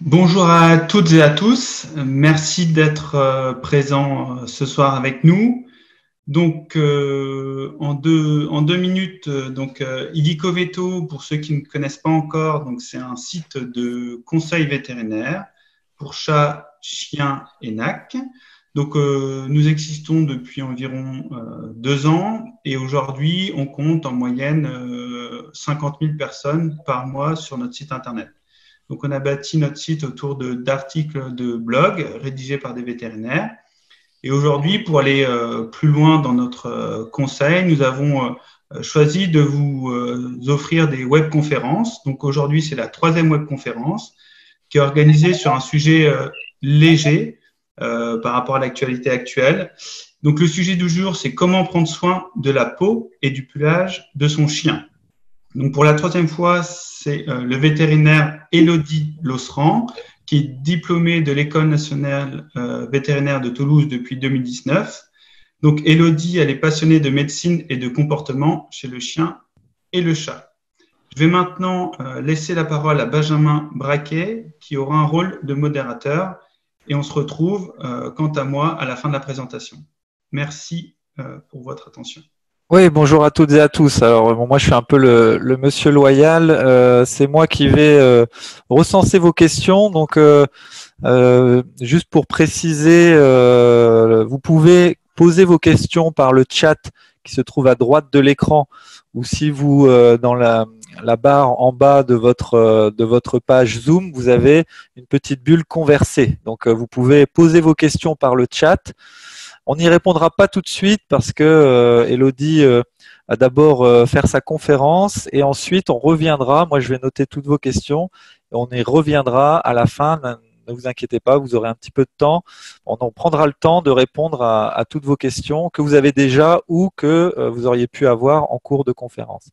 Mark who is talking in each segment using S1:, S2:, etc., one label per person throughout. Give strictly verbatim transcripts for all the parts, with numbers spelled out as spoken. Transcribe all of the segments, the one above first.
S1: Bonjour à toutes et à tous. Merci d'être euh, présents euh, ce soir avec nous. Donc, euh, en deux en deux minutes, euh, donc euh, Illico Veto, pour ceux qui ne connaissent pas encore, donc c'est un site de conseil vétérinaire pour chats, chiens et nacs. Donc, euh, nous existons depuis environ euh, deux ans et aujourd'hui, on compte en moyenne euh, cinquante mille personnes par mois sur notre site internet. Donc, on a bâti notre site autour de, d'articles de blog rédigés par des vétérinaires. Et aujourd'hui, pour aller euh, plus loin dans notre euh, conseil, nous avons euh, choisi de vous euh, offrir des webconférences. Donc, aujourd'hui, c'est la troisième webconférence qui est organisée sur un sujet euh, léger euh, par rapport à l'actualité actuelle. Donc, le sujet du jour, c'est comment prendre soin de la peau et du pelage de son chien. Donc, pour la troisième fois, c'est euh, le vétérinaire Élodie Losserand, qui est diplômée de l'École nationale euh, vétérinaire de Toulouse depuis deux mille dix-neuf. Donc, Élodie, elle est passionnée de médecine et de comportement chez le chien et le chat. Je vais maintenant euh, laisser la parole à Benjamin Braquet, qui aura un rôle de modérateur. Et on se retrouve, euh, quant à moi, à la fin de la présentation. Merci euh, pour votre attention.
S2: Oui, bonjour à toutes et à tous. Alors, bon, moi, je suis un peu le, le monsieur loyal. Euh, c'est moi qui vais euh, recenser vos questions. Donc, euh, euh, juste pour préciser, euh, vous pouvez poser vos questions par le chat qui se trouve à droite de l'écran, ou si vous, euh, dans la, la barre en bas de votre, euh, de votre page Zoom, vous avez une petite bulle conversée. Donc, euh, vous pouvez poser vos questions par le chat. On n'y répondra pas tout de suite parce que euh, Élodie euh, va d'abord euh, faire sa conférence et ensuite on reviendra. Moi, je vais noter toutes vos questions et on y reviendra à la fin. Ne vous inquiétez pas, vous aurez un petit peu de temps. On en prendra le temps de répondre à, à toutes vos questions que vous avez déjà ou que euh, vous auriez pu avoir en cours de conférence.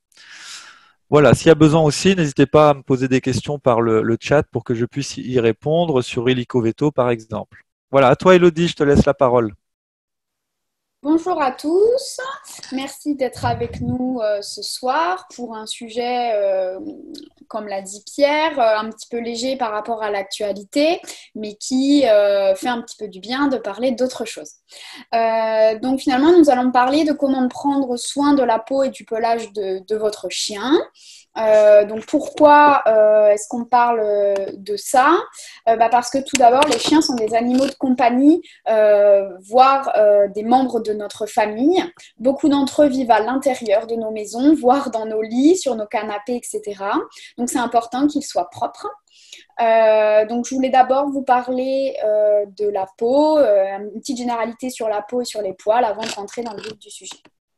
S2: Voilà, s'il y a besoin aussi, n'hésitez pas à me poser des questions par le, le chat pour que je puisse y répondre sur Illico Veto, par exemple. Voilà, à toi Élodie, je te laisse la parole.
S3: Bonjour à tous, merci d'être avec nous euh, ce soir pour un sujet, euh, comme l'a dit Pierre, euh, un petit peu léger par rapport à l'actualité, mais qui euh, fait un petit peu du bien de parler d'autre chose. Euh, donc finalement, nous allons parler de comment prendre soin de la peau et du pelage de, de votre chien. Euh, donc pourquoi euh, est-ce qu'on parle de ça euh, bah Parce que tout d'abord, les chiens sont des animaux de compagnie, euh, voire euh, des membres de notre famille. Beaucoup d'entre eux vivent à l'intérieur de nos maisons, voire dans nos lits, sur nos canapés, et cetera. Donc c'est important qu'ils soient propres. Euh, donc je voulais d'abord vous parler euh, de la peau, euh, une petite généralité sur la peau et sur les poils avant de rentrer dans le vif du sujet.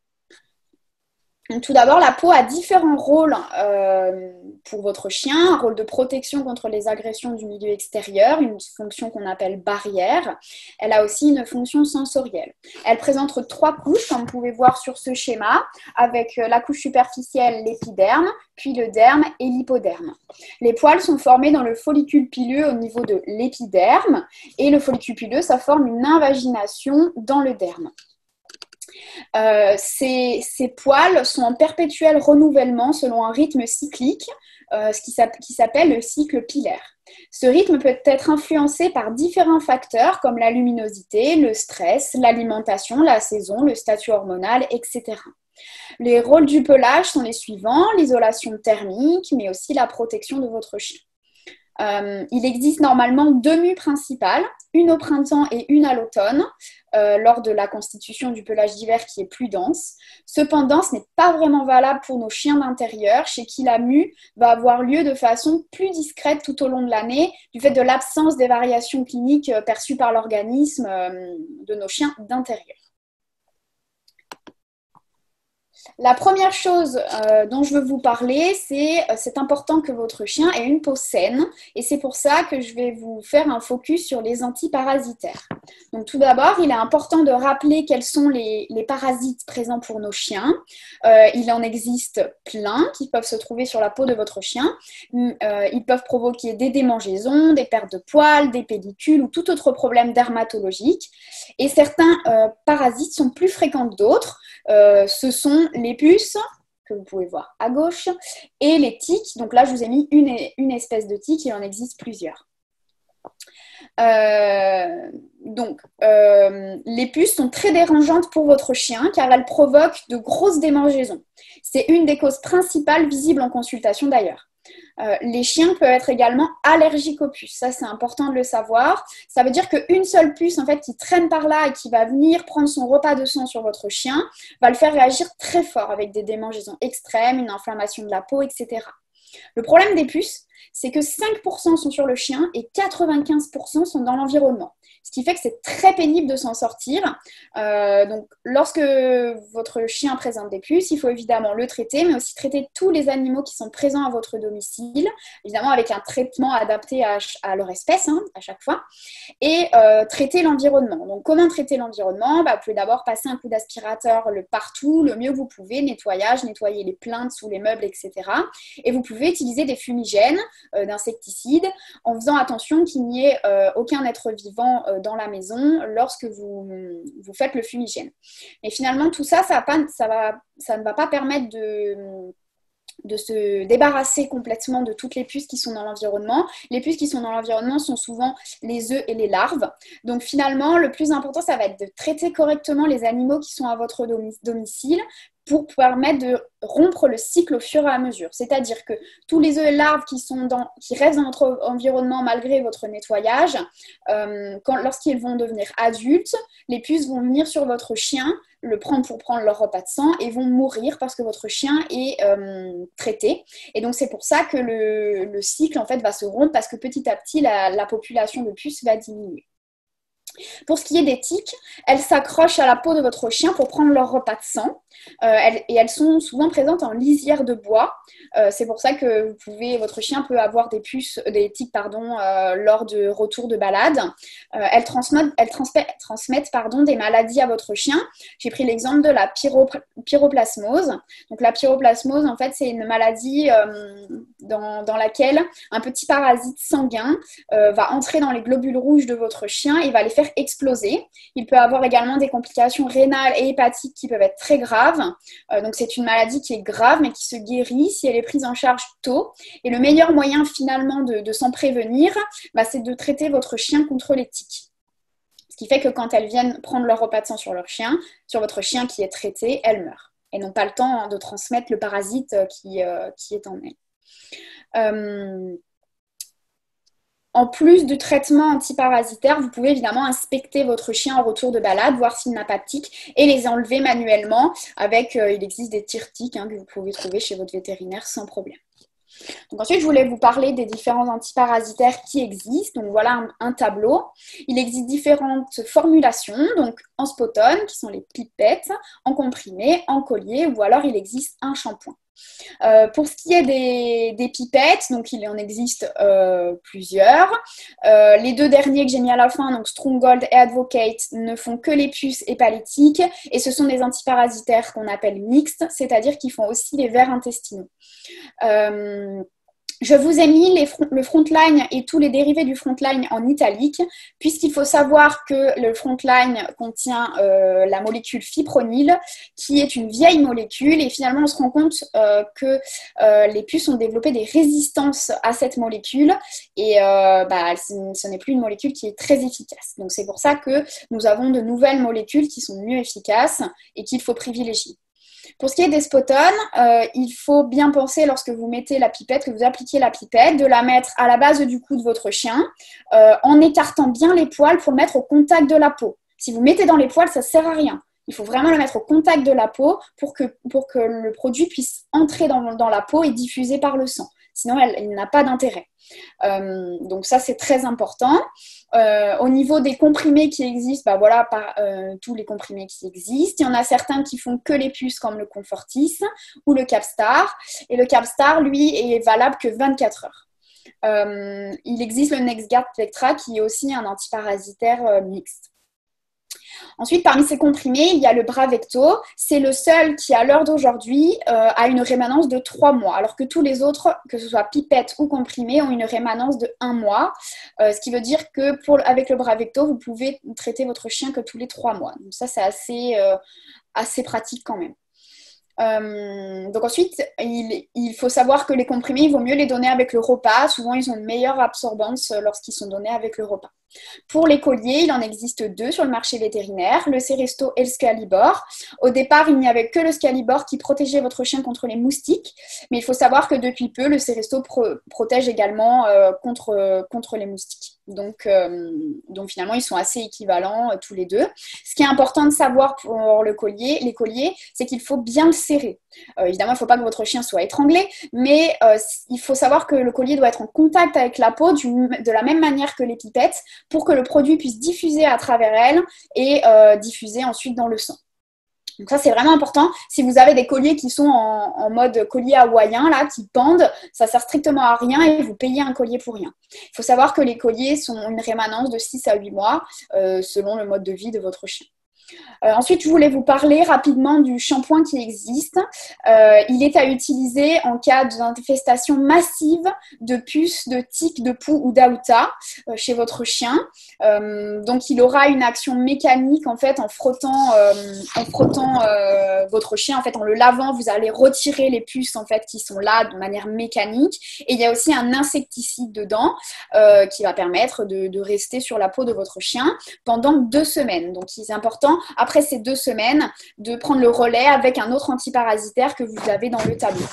S3: Tout d'abord, la peau a différents rôles euh, pour votre chien, un rôle de protection contre les agressions du milieu extérieur, une fonction qu'on appelle barrière. Elle a aussi une fonction sensorielle. Elle présente trois couches, comme vous pouvez voir sur ce schéma, avec la couche superficielle, l'épiderme, puis le derme et l'hypoderme. Les poils sont formés dans le follicule pileux au niveau de l'épiderme, et le follicule pileux, ça forme une invagination dans le derme. Euh, ces, ces poils sont en perpétuel renouvellement selon un rythme cyclique, euh, ce qui s'appelle le cycle pilaire. Ce rythme peut être influencé par différents facteurs comme la luminosité, le stress, l'alimentation, la saison, le statut hormonal, et cetera. Les rôles du pelage sont les suivants, l'isolation thermique, mais aussi la protection de votre chien. Euh, il existe normalement deux mues principales, une au printemps et une à l'automne, euh, lors de la constitution du pelage d'hiver qui est plus dense. Cependant, ce n'est pas vraiment valable pour nos chiens d'intérieur, chez qui la mue va avoir lieu de façon plus discrète tout au long de l'année, du fait de l'absence des variations cliniques perçues par l'organisme euh, de nos chiens d'intérieur. La première chose euh, dont je veux vous parler, c'est euh, c'est important que votre chien ait une peau saine et c'est pour ça que je vais vous faire un focus sur les antiparasitaires. Donc tout d'abord, il est important de rappeler quels sont les, les parasites présents pour nos chiens. Euh, il en existe plein qui peuvent se trouver sur la peau de votre chien. Euh, ils peuvent provoquer des démangeaisons, des pertes de poils, des pellicules ou tout autre problème dermatologique. Et certains euh, parasites sont plus fréquents que d'autres. Euh, ce sont les puces, que vous pouvez voir à gauche, et les tiques. Donc là, je vous ai mis une, une espèce de tique, il en existe plusieurs. Euh, donc, euh, les puces sont très dérangeantes pour votre chien car elles provoquent de grosses démangeaisons. C'est une des causes principales visibles en consultation d'ailleurs. Euh, les chiens peuvent être également allergiques aux puces. Ça, c'est important de le savoir. Ça veut dire qu'une seule puce en fait, qui traîne par là et qui va venir prendre son repas de sang sur votre chien va le faire réagir très fort avec des démangeaisons extrêmes, une inflammation de la peau, et cetera. Le problème des puces, c'est que cinq pour cent sont sur le chien et quatre-vingt-quinze pour cent sont dans l'environnement. Ce qui fait que c'est très pénible de s'en sortir. Euh, donc, lorsque votre chien présente des puces, il faut évidemment le traiter, mais aussi traiter tous les animaux qui sont présents à votre domicile, évidemment avec un traitement adapté à, à leur espèce, hein, à chaque fois, et euh, traiter l'environnement. Donc, comment traiter l'environnement? Bah, vous pouvez d'abord passer un coup d'aspirateur le partout, le mieux que vous pouvez, nettoyage, nettoyer les plinthes sous les meubles, et cetera. Et vous pouvez utiliser des fumigènes, euh, d'insecticides, en faisant attention qu'il n'y ait euh, aucun être vivant euh, dans la maison lorsque vous, vous faites le fumigène. Mais finalement, tout ça, ça, va pas, ça, va, ça ne va pas permettre de, de se débarrasser complètement de toutes les puces qui sont dans l'environnement. Les puces qui sont dans l'environnement sont souvent les œufs et les larves. Donc finalement, le plus important, ça va être de traiter correctement les animaux qui sont à votre domicile pour permettre de rompre le cycle au fur et à mesure. C'est-à-dire que tous les œufs et larves qui, sont dans, qui restent dans votre environnement malgré votre nettoyage, euh, quand, lorsqu'ils vont devenir adultes, les puces vont venir sur votre chien, le prendre pour prendre leur repas de sang et vont mourir parce que votre chien est euh, traité. Et donc, c'est pour ça que le, le cycle en fait, va se rompre parce que petit à petit, la, la population de puces va diminuer. Pour ce qui est des tiques, elles s'accrochent à la peau de votre chien pour prendre leur repas de sang euh, elles, et elles sont souvent présentes en lisière de bois. Euh, c'est pour ça que vous pouvez, votre chien peut avoir des puces, des tiques pardon, euh, lors de retour de balade. Euh, elles transmettent, elles transmettent, transmettent pardon, des maladies à votre chien. J'ai pris l'exemple de la pyro, pyroplasmose. Donc la pyroplasmose, en fait, c'est une maladie euh, dans, dans laquelle un petit parasite sanguin euh, va entrer dans les globules rouges de votre chien et va les faire exploser. Il peut avoir également des complications rénales et hépatiques qui peuvent être très graves. Euh, donc c'est une maladie qui est grave mais qui se guérit si elle est prise en charge tôt. Et le meilleur moyen finalement de, de s'en prévenir, bah, c'est de traiter votre chien contre les tiques. Ce qui fait que quand elles viennent prendre leur repas de sang sur leur chien, sur votre chien qui est traité, elles meurent. Et n'ont pas le temps de transmettre le parasite qui, euh, qui est en elles. Euh, En plus du traitement antiparasitaire, vous pouvez évidemment inspecter votre chien en retour de balade, voir s'il n'a pas de tiques et les enlever manuellement avec, euh, il existe des tire-tiques hein, que vous pouvez trouver chez votre vétérinaire sans problème. Donc ensuite, je voulais vous parler des différents antiparasitaires qui existent. Donc voilà un, un tableau. Il existe différentes formulations, donc en spot-on, qui sont les pipettes, en comprimé, en collier, ou alors il existe un shampoing. Euh, pour ce qui est des, des pipettes, donc il en existe euh, plusieurs. Euh, les deux derniers que j'ai mis à la fin, donc Stronghold et Advocate, ne font que les puces et pas les tiques, et ce sont des antiparasitaires qu'on appelle mixtes, c'est-à-dire qu'ils font aussi les vers intestinaux. Euh, Je vous ai mis les front, le frontline et tous les dérivés du frontline en italique, puisqu'il faut savoir que le frontline contient euh, la molécule fipronil, qui est une vieille molécule, et finalement on se rend compte euh, que euh, les puces ont développé des résistances à cette molécule, et euh, bah, ce n'est plus une molécule qui est très efficace. Donc c'est pour ça que nous avons de nouvelles molécules qui sont mieux efficaces et qu'il faut privilégier. Pour ce qui est des spot-on, euh, il faut bien penser lorsque vous mettez la pipette, que vous appliquez la pipette, de la mettre à la base du cou de votre chien, euh, en écartant bien les poils pour le mettre au contact de la peau. Si vous mettez dans les poils, ça ne sert à rien. Il faut vraiment le mettre au contact de la peau pour que, pour que le produit puisse entrer dans, dans la peau et diffuser par le sang. Sinon, elle, il n'a pas d'intérêt. Euh, donc ça, c'est très important. Euh, au niveau des comprimés qui existent, bah voilà, par, euh, tous les comprimés qui existent. Il y en a certains qui font que les puces, comme le Comfortis ou le Capstar. Et le Capstar, lui, est valable que vingt-quatre heures. Euh, il existe le NexGard Vectra, qui est aussi un antiparasitaire euh, mixte. Ensuite, parmi ces comprimés, il y a le Bravecto. C'est le seul qui, à l'heure d'aujourd'hui, euh, a une rémanence de trois mois, alors que tous les autres, que ce soit pipettes ou comprimés, ont une rémanence de un mois. Euh, ce qui veut dire que pour, avec le Bravecto, vous pouvez traiter votre chien que tous les trois mois. Donc ça, c'est assez, euh, assez pratique quand même. Euh, donc ensuite, il, il faut savoir que les comprimés, il vaut mieux les donner avec le repas. Souvent, ils ont une meilleure absorbance lorsqu'ils sont donnés avec le repas. Pour les colliers, il en existe deux sur le marché vétérinaire, le Seresto et le Scalibor. Au départ, il n'y avait que le Scalibor qui protégeait votre chien contre les moustiques, mais il faut savoir que depuis peu, le Seresto pro- protège également euh, contre, contre les moustiques. Donc, euh, donc finalement, ils sont assez équivalents euh, tous les deux. Ce qui est important de savoir pour le collier, les colliers, c'est qu'il faut bien le serrer. Euh, évidemment, il ne faut pas que votre chien soit étranglé, mais euh, il faut savoir que le collier doit être en contact avec la peau du, de la même manière que les pipettes pour que le produit puisse diffuser à travers elle et euh, diffuser ensuite dans le sang. Donc ça, c'est vraiment important. Si vous avez des colliers qui sont en, en mode collier hawaïen, là, qui pendent, ça sert strictement à rien et vous payez un collier pour rien. Il faut savoir que les colliers sont une rémanence de six à huit mois euh, selon le mode de vie de votre chien. Euh, ensuite, je voulais vous parler rapidement du shampoing qui existe. Euh, il est à utiliser en cas d'infestation massive de puces, de tiques, de poux ou d'aouta euh, chez votre chien. Euh, donc, il aura une action mécanique en fait en frottant, euh, en frottant euh, votre chien. En fait, en le lavant, vous allez retirer les puces en fait qui sont là de manière mécanique. Et il y a aussi un insecticide dedans euh, qui va permettre de, de rester sur la peau de votre chien pendant deux semaines. Donc, c'est important après ces deux semaines, de prendre le relais avec un autre antiparasitaire que vous avez dans le tableau.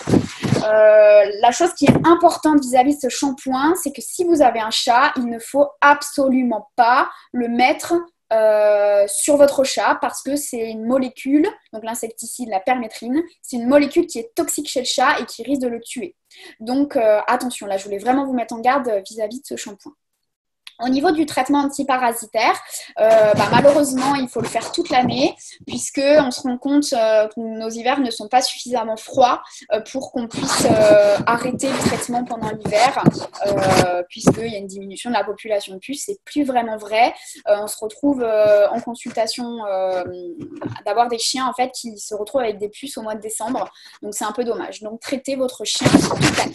S3: Euh, la chose qui est importante vis-à-vis de ce shampoing, c'est que si vous avez un chat, il ne faut absolument pas le mettre euh, sur votre chat parce que c'est une molécule, donc l'insecticide, la permétrine, c'est une molécule qui est toxique chez le chat et qui risque de le tuer. Donc euh, attention, là je voulais vraiment vous mettre en garde vis-à-vis de ce shampoing. Au niveau du traitement antiparasitaire, euh, bah, malheureusement, il faut le faire toute l'année puisqu'on se rend compte euh, que nos hivers ne sont pas suffisamment froids euh, pour qu'on puisse euh, arrêter le traitement pendant l'hiver euh, puisqu'il y a une diminution de la population de puces. C'est plus vraiment vrai. Euh, on se retrouve euh, en consultation euh, d'avoir des chiens en fait, qui se retrouvent avec des puces au mois de décembre. Donc, c'est un peu dommage. Donc, traitez votre chien toute l'année.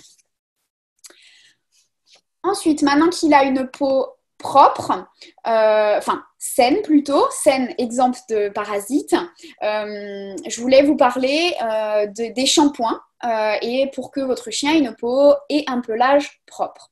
S3: Ensuite, maintenant qu'il a une peau propre, euh, enfin saine plutôt, saine, exempte de parasites, euh, je voulais vous parler euh, de, des shampoings euh, et pour que votre chien ait une peau et un pelage propre.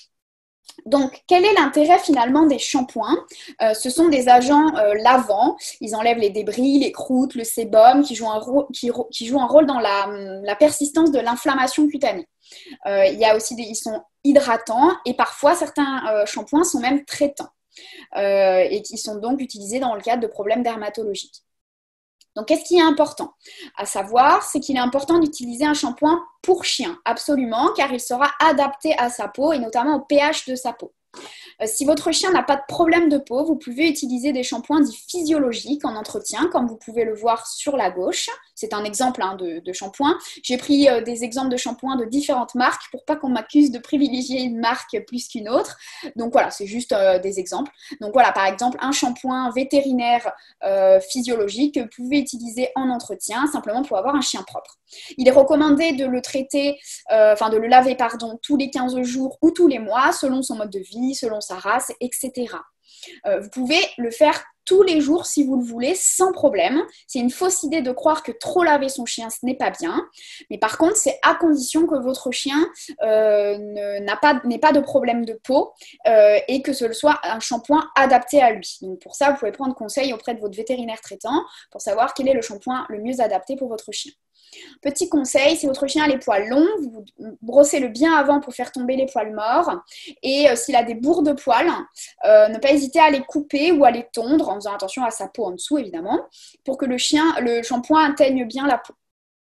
S3: Donc, quel est l'intérêt finalement des shampoings ? euh, Ce sont des agents euh, lavants. Ils enlèvent les débris, les croûtes, le sébum, qui jouent un, ro- qui, qui jouent un rôle dans la, la persistance de l'inflammation cutanée. Euh, il y a aussi des, ils sont hydratants et parfois certains euh, shampoings sont même traitants euh, et qui sont donc utilisés dans le cadre de problèmes dermatologiques. Donc, qu'est-ce qui est important à savoir, c'est qu'il est important d'utiliser un shampoing pour chien, absolument, car il sera adapté à sa peau et notamment au pH de sa peau. Euh, si votre chien n'a pas de problème de peau, vous pouvez utiliser des shampoings dits physiologiques en entretien, comme vous pouvez le voir sur la gauche. C'est un exemple hein, de, de shampoing. J'ai pris euh, des exemples de shampoings de différentes marques pour pas qu'on m'accuse de privilégier une marque plus qu'une autre. Donc voilà, c'est juste euh, des exemples. Donc voilà, par exemple, un shampoing vétérinaire euh, physiologique que vous pouvez utiliser en entretien, simplement pour avoir un chien propre. Il est recommandé de le traiter, euh, enfin de le laver, pardon, tous les quinze jours ou tous les mois, selon son mode de vie, selon sa race, et cetera. Euh, vous pouvez le faire tous les jours si vous le voulez, sans problème. C'est une fausse idée de croire que trop laver son chien, ce n'est pas bien. Mais par contre, c'est à condition que votre chien euh, ne, n'a pas, n'ait pas de problème de peau euh, et que ce soit un shampoing adapté à lui. Donc pour ça, vous pouvez prendre conseil auprès de votre vétérinaire traitant pour savoir quel est le shampoing le mieux adapté pour votre chien. Petit conseil, si votre chien a les poils longs, vous brossez-le bien avant pour faire tomber les poils morts. Et euh, s'il a des bourres de poils, euh, ne pas hésiter à les couper ou à les tondre, en faisant attention à sa peau en dessous évidemment, pour que le chien, le shampoing atteigne bien la peau.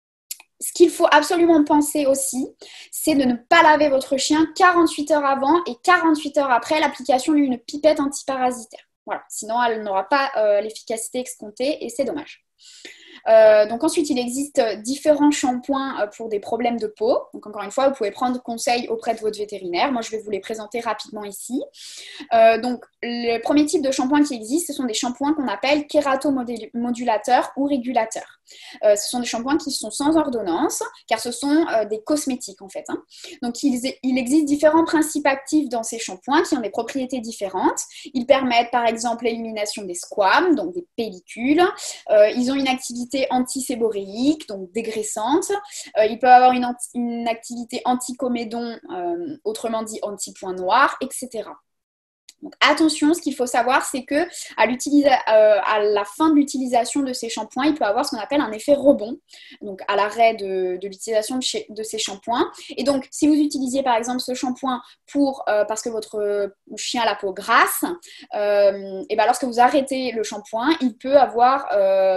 S3: Ce qu'il faut absolument penser aussi, c'est de ne pas laver votre chien quarante-huit heures avant et quarante-huit heures après l'application d'une pipette antiparasitaire. Voilà, sinon elle n'aura pas euh, l'efficacité escomptée et c'est dommage. Euh, donc ensuite, il existe différents shampoings pour des problèmes de peau. Donc encore une fois, vous pouvez prendre conseil auprès de votre vétérinaire. Moi, je vais vous les présenter rapidement ici. Euh, donc le premier type de shampoing qui existe, ce sont des shampoings qu'on appelle kératomodulateurs ou régulateurs. Euh, ce sont des shampoings qui sont sans ordonnance, car ce sont euh, des cosmétiques en fait. Hein. Donc il, il existe différents principes actifs dans ces shampoings qui ont des propriétés différentes. Ils permettent par exemple l'élimination des squames, donc des pellicules. Euh, ils ont une activité anti-séboréique, donc dégraissante. Euh, ils peuvent avoir une, anti- une activité anti-comédon, euh, autrement dit anti-point noir, et cetera. Donc attention, ce qu'il faut savoir, c'est que à, euh, à la fin de l'utilisation de ces shampoings, il peut avoir ce qu'on appelle un effet rebond, donc à l'arrêt de, de l'utilisation de, de ces shampoings. Et donc, si vous utilisiez par exemple ce shampoing pour, euh, parce que votre chien a la peau grasse, euh, et ben lorsque vous arrêtez le shampoing, il peut avoir euh,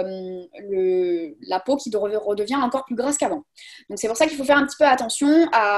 S3: le, la peau qui redevient encore plus grasse qu'avant. Donc c'est pour ça qu'il faut faire un petit peu attention à,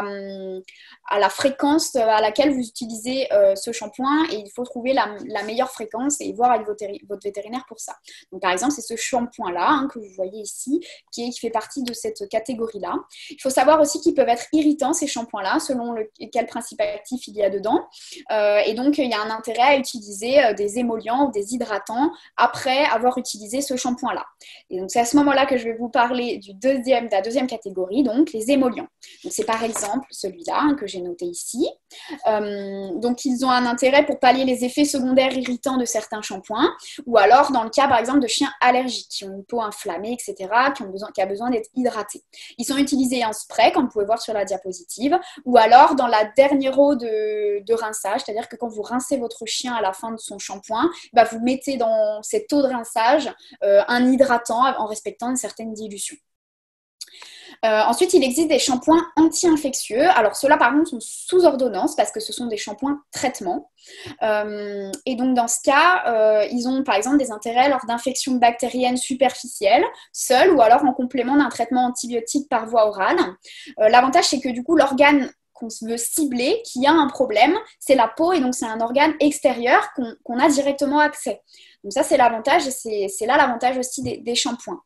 S3: à la fréquence à laquelle vous utilisez euh, ce shampoing, et il faut trouver la, la meilleure fréquence et voir avec votre, votre vétérinaire pour ça. Donc par exemple, c'est ce shampoing-là hein, que vous voyez ici, qui, est, qui fait partie de cette catégorie-là. Il faut savoir aussi qu'ils peuvent être irritants, ces shampoings-là, selon le, quel principe actif il y a dedans. Euh, et donc, il y a un intérêt à utiliser euh, des émollients ou des hydratants après avoir utilisé ce shampoing-là. Et donc, c'est à ce moment-là que je vais vous parler du deuxième, de la deuxième catégorie, donc les émollients. Donc, c'est par exemple celui-là hein, que j'ai noté ici. Euh, donc, ils ont un intérêt pour pallier les effets secondaires irritants de certains shampoings, ou alors dans le cas, par exemple, de chiens allergiques qui ont une peau inflammée, et cetera, qui ont besoin, qui a besoin d'être hydratés. Ils sont utilisés en spray, comme vous pouvez voir sur la diapositive, ou alors dans la dernière eau de, de rinçage, c'est-à-dire que quand vous rincez votre chien à la fin de son shampoing, bah, vous mettez dans cette eau de rinçage euh, un hydratant en respectant une certaine dilution. Euh, ensuite, il existe des shampoings anti-infectieux. Alors, ceux-là, par contre, sont sous ordonnance parce que ce sont des shampoings traitement. Euh, et donc, dans ce cas, euh, ils ont, par exemple, des intérêts lors d'infections bactériennes superficielles, seuls ou alors en complément d'un traitement antibiotique par voie orale. Euh, l'avantage, c'est que, du coup, l'organe qu'on veut cibler, qui a un problème, c'est la peau, et donc c'est un organe extérieur qu'on, qu'on a directement accès. Donc ça, c'est l'avantage, et c'est, c'est là l'avantage aussi des, des shampoings.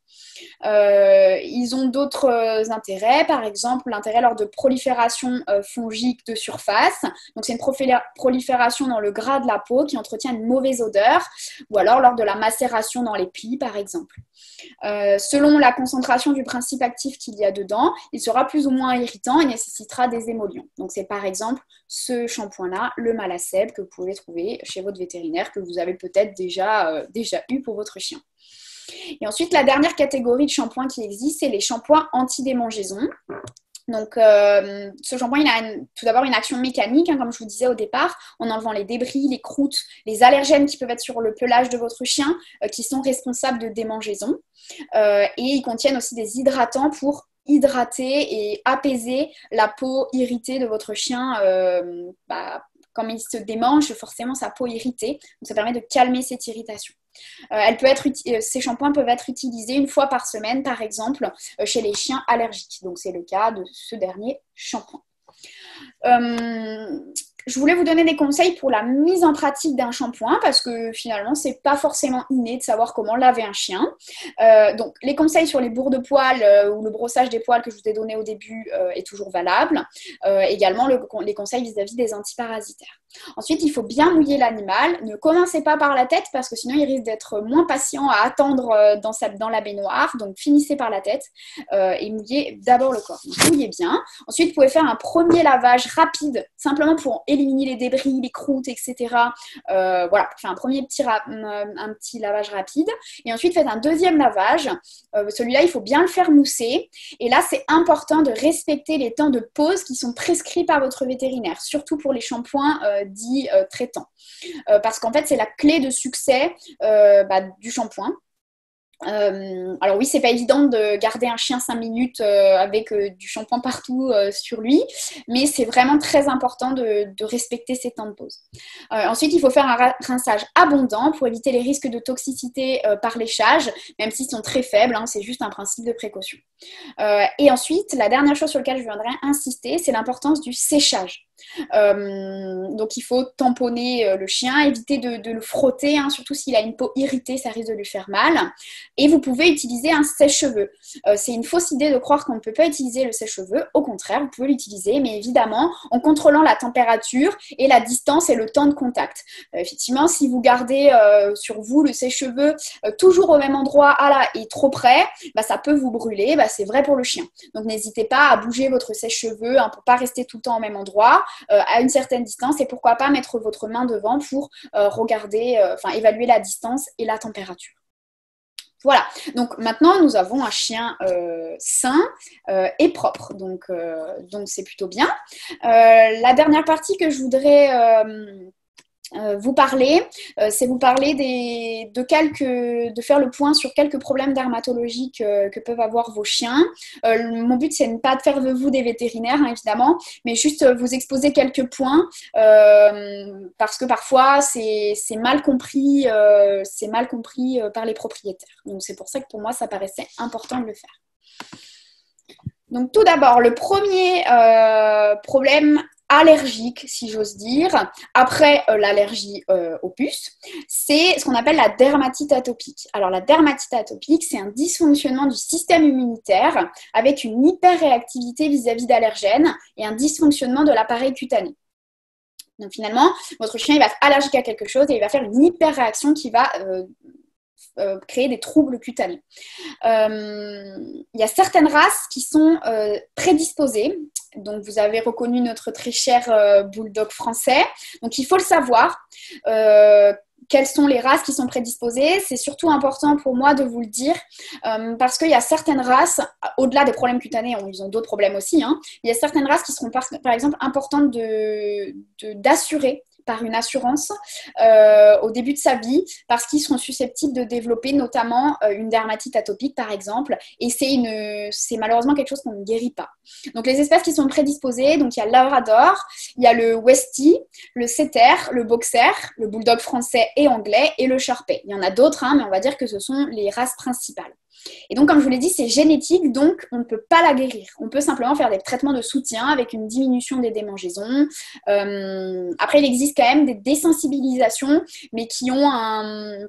S3: Euh, ils ont d'autres euh, intérêts, par exemple l'intérêt lors de prolifération euh, fongique de surface. Donc c'est une profila- prolifération dans le gras de la peau qui entretient une mauvaise odeur, ou alors lors de la macération dans les plis, par exemple. Euh, selon la concentration du principe actif qu'il y a dedans, il sera plus ou moins irritant et nécessitera des émollients. Donc c'est par exemple ce shampoing-là, le Malaceb, que vous pouvez trouver chez votre vétérinaire, que vous avez peut-être déjà, euh, déjà eu pour votre chien. Et ensuite, la dernière catégorie de shampoings qui existe, c'est les shampoings anti-démangeaison. Donc, euh, ce shampoing, il a une, tout d'abord une action mécanique, hein, comme je vous disais au départ, en enlevant les débris, les croûtes, les allergènes qui peuvent être sur le pelage de votre chien, euh, qui sont responsables de démangeaison. Euh, et ils contiennent aussi des hydratants pour hydrater et apaiser la peau irritée de votre chien. Euh, bah, quand il se démange, forcément, sa peau irritée. Donc, ça permet de calmer cette irritation. Euh, elle peut être, ces shampoings peuvent être utilisés une fois par semaine, par exemple, euh, chez les chiens allergiques. Donc, c'est le cas de ce dernier shampoing. Euh, je voulais vous donner des conseils pour la mise en pratique d'un shampoing parce que finalement, c'est pas forcément inné de savoir comment laver un chien. Euh, donc, les conseils sur les bourres de poils euh, ou le brossage des poils que je vous ai donné au début euh, est toujours valable. Euh, également, le, les conseils vis-à-vis des antiparasitaires. Ensuite, il faut bien mouiller l'animal. Ne commencez pas par la tête parce que sinon, il risque d'être moins patient à attendre dans, sa, dans la baignoire. Donc, finissez par la tête euh, et mouillez d'abord le corps. Donc, mouillez bien. Ensuite, vous pouvez faire un premier lavage rapide, simplement pour éliminer les débris, les croûtes, et cetera. Euh, voilà, faire un premier petit, ra- un petit lavage rapide. Et ensuite, faites un deuxième lavage. Euh, celui-là, il faut bien le faire mousser. Et là, c'est important de respecter les temps de pause qui sont prescrits par votre vétérinaire, surtout pour les shampoings euh, dits euh, traitants. Euh, parce qu'en fait, c'est la clé de succès euh, bah, du shampoing. Euh, alors oui, c'est pas évident de garder un chien cinq minutes euh, avec euh, du shampoing partout euh, sur lui, mais c'est vraiment très important de, de respecter ces temps de pause. Euh, ensuite, il faut faire un rinçage abondant pour éviter les risques de toxicité euh, par léchage, même s'ils sont très faibles, hein, c'est juste un principe de précaution. Euh, et ensuite, la dernière chose sur laquelle je viendrai insister, c'est l'importance du séchage. Euh, donc il faut tamponner euh, le chien, éviter de, de le frotter, hein, surtout s'il a une peau irritée, ça risque de lui faire mal. Et vous pouvez utiliser un sèche-cheveux. Euh, c'est une fausse idée de croire qu'on ne peut pas utiliser le sèche-cheveux. Au contraire, vous pouvez l'utiliser, mais évidemment en contrôlant la température et la distance et le temps de contact. Euh, effectivement, si vous gardez euh, sur vous le sèche-cheveux euh, toujours au même endroit ah là, et trop près, bah, ça peut vous brûler. Bah, c'est vrai pour le chien. Donc n'hésitez pas à bouger votre sèche-cheveux hein, pour ne pas rester tout le temps au même endroit. Euh, à une certaine distance et pourquoi pas mettre votre main devant pour euh, regarder, euh, enfin évaluer la distance et la température. Voilà, donc maintenant nous avons un chien euh, sain euh, et propre, donc euh, donc c'est plutôt bien. Euh, la dernière partie que je voudrais euh, Euh, vous parler, euh, c'est vous parler des, de, quelques, de faire le point sur quelques problèmes dermatologiques euh, que peuvent avoir vos chiens. Euh, mon but, c'est pas de faire de vous des vétérinaires, hein, évidemment, mais juste euh, vous exposer quelques points euh, parce que parfois, c'est, c'est mal compris, euh, c'est mal compris euh, par les propriétaires. Donc, c'est pour ça que pour moi, ça paraissait important de le faire. Donc, tout d'abord, le premier euh, problème allergique, si j'ose dire, après euh, l'allergie euh, aux puces, c'est ce qu'on appelle la dermatite atopique. Alors, la dermatite atopique, c'est un dysfonctionnement du système immunitaire avec une hyperréactivité vis-à-vis d'allergènes et un dysfonctionnement de l'appareil cutané. Donc, finalement, votre chien, il va être allergique à quelque chose et il va faire une hyperréaction qui va euh, euh, créer des troubles cutanés. Euh, il y a certaines races qui sont euh, prédisposées. Donc, vous avez reconnu notre très cher euh, bulldog français. Donc, il faut le savoir. Euh, quelles sont les races qui sont prédisposées? C'est surtout important pour moi de vous le dire euh, parce qu'il y a certaines races, au-delà des problèmes cutanés, ils ont d'autres problèmes aussi, hein, il y a certaines races qui seront par, par exemple importantes de, de, d'assurer par une assurance euh, au début de sa vie parce qu'ils seront susceptibles de développer notamment euh, une dermatite atopique par exemple et c'est, une, c'est malheureusement quelque chose qu'on ne guérit pas. Donc les espèces qui sont prédisposées, donc il y a le Labrador, il y a le Westie, le Setter, le Boxer, le Bulldog français et anglais et le Sharpei. Il y en a d'autres hein, mais on va dire que ce sont les races principales. Et donc, comme je vous l'ai dit, c'est génétique, donc on ne peut pas la guérir. On peut simplement faire des traitements de soutien avec une diminution des démangeaisons. Euh, après, il existe quand même des désensibilisations, mais qui ont un,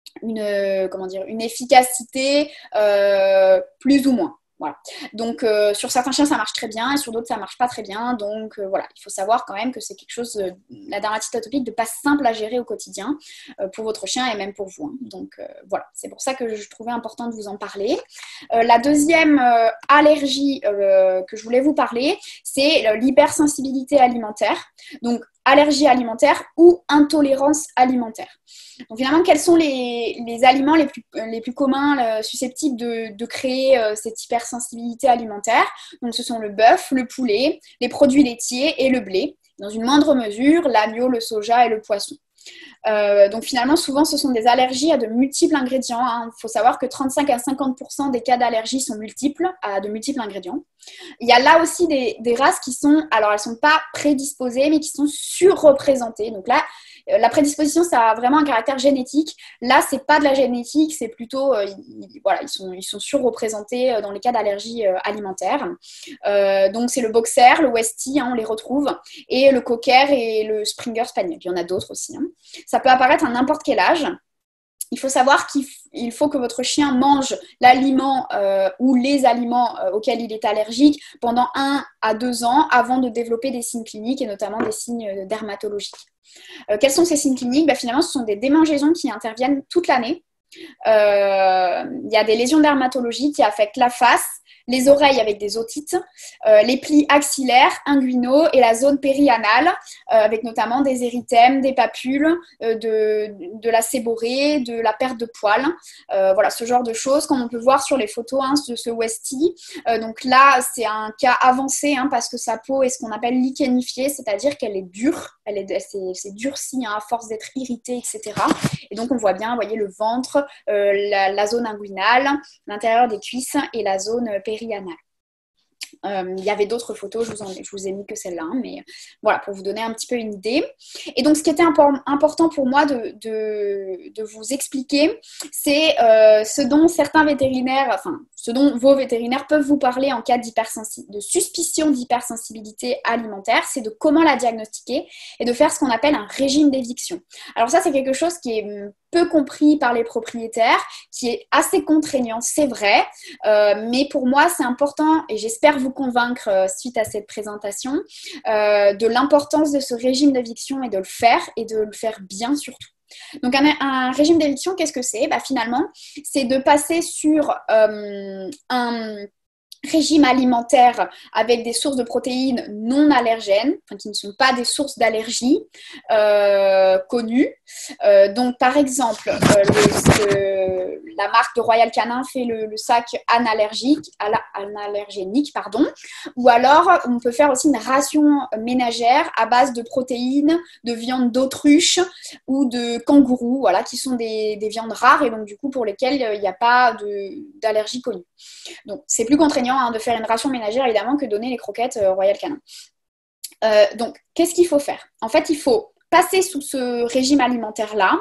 S3: une, comment dire, une efficacité euh, plus ou moins. Voilà. Donc, euh, sur certains chiens, ça marche très bien et sur d'autres, ça ne marche pas très bien. Donc, euh, voilà, il faut savoir quand même que c'est quelque chose, euh, la dermatite atopique, de pas simple à gérer au quotidien euh, pour votre chien et même pour vous. Hein. Donc, euh, voilà, c'est pour ça que je trouvais important de vous en parler. Euh, la deuxième euh, allergie euh, que je voulais vous parler, c'est l'hypersensibilité alimentaire. Donc, allergie alimentaire ou intolérance alimentaire. Donc finalement, quels sont les, les aliments les plus, les plus communs euh, susceptibles de, de créer euh, cette hypersensibilité alimentaire? Donc ce sont le bœuf, le poulet, les produits laitiers et le blé. Dans une moindre mesure, l'agneau, le soja et le poisson. Euh, donc finalement, souvent, ce sont des allergies à de multiples ingrédients. Hein. Il faut savoir que trente-cinq à cinquante pour cent des cas d'allergie sont multiples, à de multiples ingrédients. Il y a là aussi des, des races qui sont, alors elles ne sont pas prédisposées, mais qui sont surreprésentées. Donc là, la prédisposition, ça a vraiment un caractère génétique. Là, ce n'est pas de la génétique, c'est plutôt, euh, ils, voilà, ils sont, ils sont surreprésentés dans les cas d'allergie euh, alimentaire. Euh, donc c'est le Boxer, le Westie, hein, on les retrouve, et le Cocker et le Springer Spaniel. Il y en a d'autres aussi. Hein. Ça peut apparaître à n'importe quel âge. Il faut savoir qu'il f- faut que votre chien mange l'aliment euh, ou les aliments euh, auxquels il est allergique pendant un à deux ans avant de développer des signes cliniques et notamment des signes dermatologiques. Euh, quels sont ces signes cliniques? Ben, finalement, ce sont des démangeaisons qui interviennent toute l'année. Euh, il y a des lésions dermatologiques qui affectent la face, les oreilles avec des otites, euh, les plis axillaires, inguinaux et la zone périanale, euh, avec notamment des érythèmes, des papules, euh, de, de la séborrhée, de la perte de poils. Euh, voilà, ce genre de choses, comme on peut voir sur les photos hein, de ce Westie. Euh, donc là, c'est un cas avancé hein, parce que sa peau est ce qu'on appelle lichenifiée, c'est-à-dire qu'elle est dure, elle est, c'est, c'est durci hein, à force d'être irritée, et cetera. Et donc, on voit bien, vous voyez, le ventre, euh, la, la zone inguinale, l'intérieur des cuisses et la zone périanale. Euh, il y avait d'autres photos, je vous, en, je vous ai mis que celle-là, hein, mais voilà, pour vous donner un petit peu une idée. Et donc, ce qui était impor- important pour moi de, de, de vous expliquer, c'est euh, ce dont certains vétérinaires, enfin, ce dont vos vétérinaires peuvent vous parler en cas de suspicion d'hypersensibilité alimentaire, c'est de comment la diagnostiquer et de faire ce qu'on appelle un régime d'éviction. Alors ça, c'est quelque chose qui est peu compris par les propriétaires, qui est assez contraignant, c'est vrai, euh, mais pour moi, c'est important, et j'espère vous convaincre euh, suite à cette présentation, euh, de l'importance de ce régime d'éviction et de le faire, et de le faire bien surtout. Donc un, un régime d'éviction, qu'est-ce que c'est? Bah, finalement, c'est de passer sur euh, un... régime alimentaire avec des sources de protéines non allergènes, enfin, qui ne sont pas des sources d'allergie euh, connues. Euh, donc, par exemple, euh, le, le, la marque de Royal Canin fait le, le sac analergique, analergénique, pardon. Ou alors, on peut faire aussi une ration ménagère à base de protéines, de viande d'autruche ou de kangourou, voilà, qui sont des, des viandes rares et donc du coup pour lesquelles il n'y a pas d'allergie connue. Donc, c'est plus contraignant hein, de faire une ration ménagère, évidemment, que donner les croquettes euh, Royal Canin. Euh, donc, qu'est-ce qu'il faut faire? En fait, il faut passer sous ce régime alimentaire-là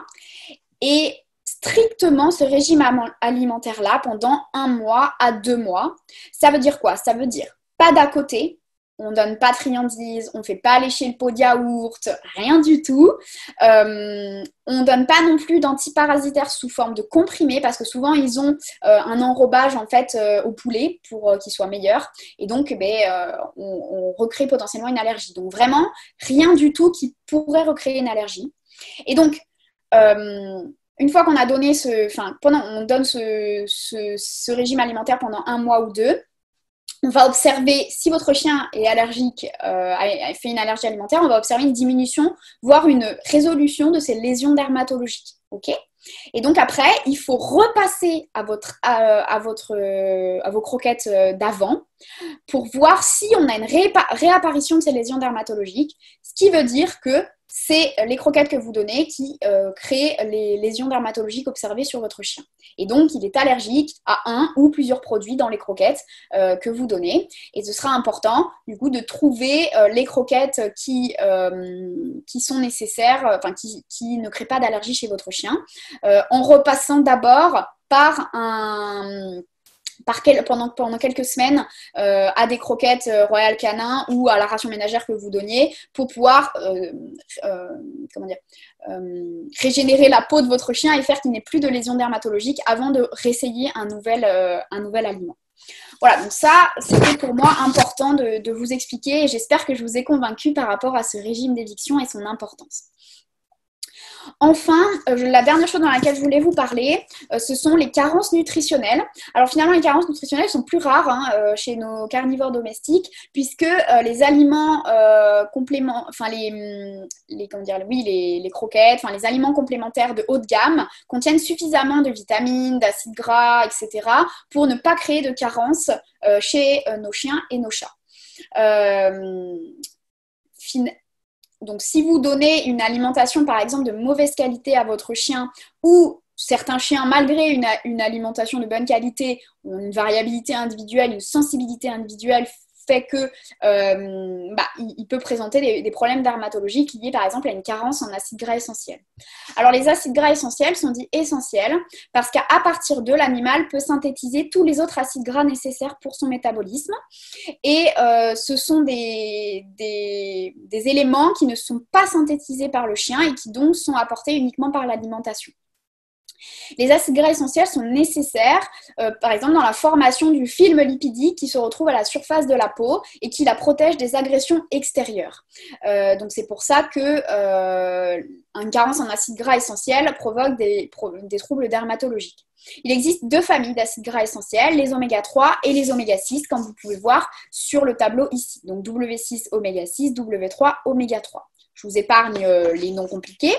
S3: et strictement ce régime alimentaire-là pendant un mois à deux mois. Ça veut dire quoi? Ça veut dire pas d'à côté. On ne donne pas de friandises, on ne fait pas lécher le pot de yaourt, rien du tout. Euh, on ne donne pas non plus d'antiparasitaires sous forme de comprimés parce que souvent ils ont euh, un enrobage en fait euh, au poulet pour euh, qu'il soit meilleur et donc ben, euh, on, on recrée potentiellement une allergie. Donc vraiment rien du tout qui pourrait recréer une allergie. Et donc euh, une fois qu'on a donné ce, enfin pendant on donne ce, ce, ce régime alimentaire pendant un mois ou deux. On va observer, si votre chien est allergique, euh, a fait une allergie alimentaire, on va observer une diminution, voire une résolution de ces lésions dermatologiques. Okay ? Et donc après, il faut repasser à, votre, à, à, votre, à vos croquettes d'avant pour voir si on a une réapparition de ces lésions dermatologiques, ce qui veut dire que c'est les croquettes que vous donnez qui euh, créent les lésions dermatologiques observées sur votre chien. Et donc, il est allergique à un ou plusieurs produits dans les croquettes euh, que vous donnez. Et ce sera important, du coup, de trouver euh, les croquettes qui, euh, qui sont nécessaires, enfin, qui, qui ne créent pas d'allergie chez votre chien, euh, en repassant d'abord par un... Par quel, pendant, pendant quelques semaines euh, à des croquettes euh, Royal Canin ou à la ration ménagère que vous donniez pour pouvoir euh, euh, comment dire, euh, régénérer la peau de votre chien et faire qu'il n'ait plus de lésions dermatologiques avant de réessayer un nouvel, euh, un nouvel aliment. Voilà, donc ça, c'était pour moi important de, de vous expliquer et j'espère que je vous ai convaincu par rapport à ce régime d'éviction et son importance. Enfin, euh, la dernière chose dans laquelle je voulais vous parler, euh, ce sont les carences nutritionnelles. Alors finalement, les carences nutritionnelles sont plus rares hein, euh, chez nos carnivores domestiques, puisque euh, les aliments euh, complémentaires, enfin les, les, comment dire, oui, les, les croquettes, enfin les aliments complémentaires de haut de gamme contiennent suffisamment de vitamines, d'acides gras, et cetera, pour ne pas créer de carences euh, chez euh, nos chiens et nos chats. Euh, fin... Donc, si vous donnez une alimentation, par exemple, de mauvaise qualité à votre chien ou certains chiens, malgré une, une alimentation de bonne qualité, ont une variabilité individuelle, une sensibilité individuelle fait que euh, bah, il, il peut présenter des, des problèmes dermatologiques liés par exemple à une carence en acides gras essentiels. Alors les acides gras essentiels sont dits essentiels parce qu'à partir d'eux, l'animal peut synthétiser tous les autres acides gras nécessaires pour son métabolisme et euh, ce sont des, des, des éléments qui ne sont pas synthétisés par le chien et qui donc sont apportés uniquement par l'alimentation. Les acides gras essentiels sont nécessaires, euh, par exemple, dans la formation du film lipidique qui se retrouve à la surface de la peau et qui la protège des agressions extérieures. Euh, donc, c'est pour ça que euh, une carence en acides gras essentiels provoque des, pro- des troubles dermatologiques. Il existe deux familles d'acides gras essentiels, les oméga trois et les oméga six, comme vous pouvez voir sur le tableau ici. Donc, W six oméga six, W trois oméga trois. Je vous épargne euh, les noms compliqués.